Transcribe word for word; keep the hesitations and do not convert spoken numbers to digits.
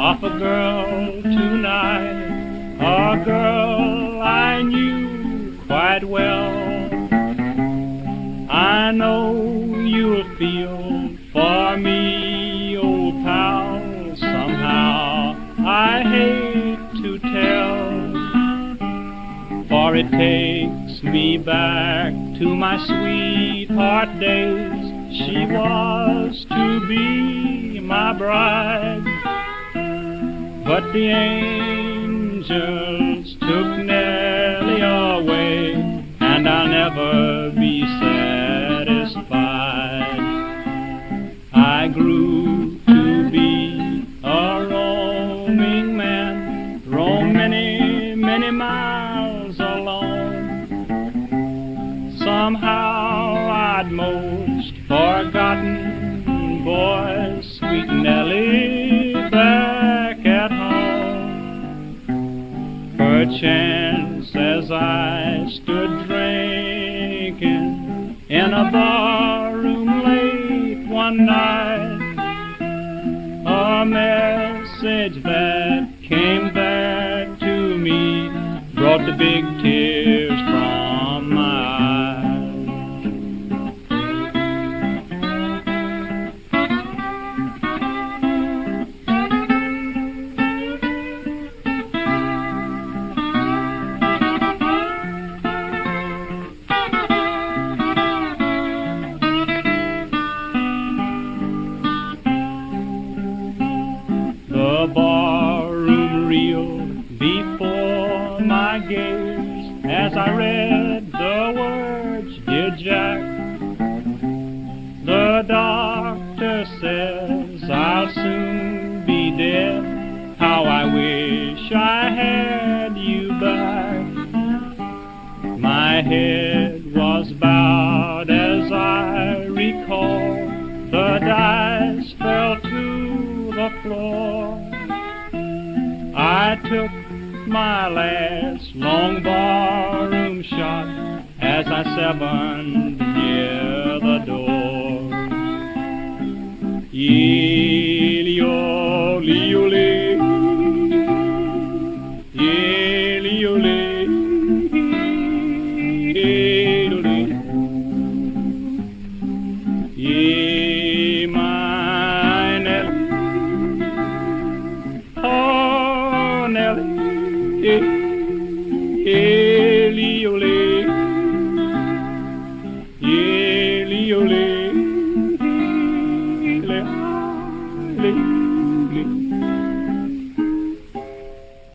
of a girl tonight, a girl I knew quite well. I know you'll feel for me, old pal, somehow I hate to tell, for it takes me back to my sweetheart days. She was to be my bride, but the angels took Nellie away, and I'll never be satisfied. I grew to be a roaming man, roam many, many miles alone. Somehow I'd most forgotten, boy, sweet Nellie, back at home. Perchance as I stood drinking in a barroom late one night, a message that came back to me brought the big tears from my eyes. The barroom reeled before my gaze as I read the words, "Dear Jack, the doctor says I'll soon be dead. How I wish I had you back." My head was bowed as I recalled, the dice fell to the floor. I took my last long barroom shot as I sevened near the door. Yee-lee-o-lee-o-lee, yee-lee-o-lee, yee-lee-o-lee, yee, my Nellie, oh Nellie, yee-lee-o-lee, yee-lee-o-lee, yee-lee-o-lee.